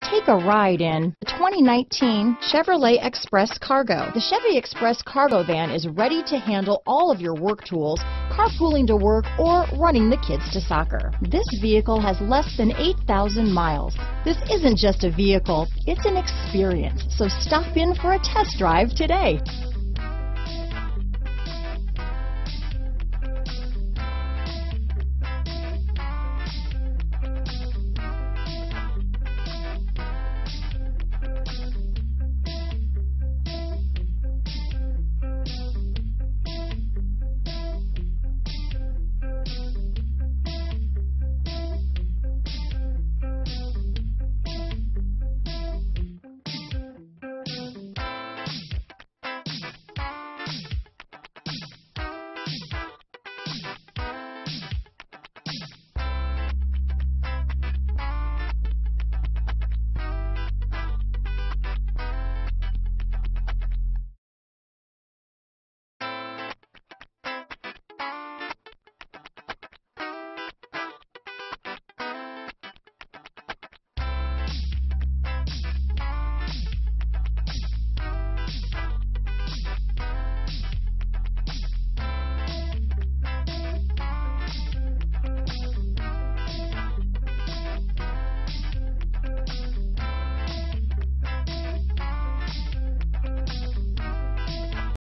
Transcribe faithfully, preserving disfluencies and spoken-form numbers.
Take a ride in the twenty nineteen Chevrolet Express Cargo. The Chevy Express Cargo van is ready to handle all of your work tools, carpooling to work, or running the kids to soccer. This vehicle has less than eight thousand miles. This isn't just a vehicle, it's an experience. So stop in for a test drive today.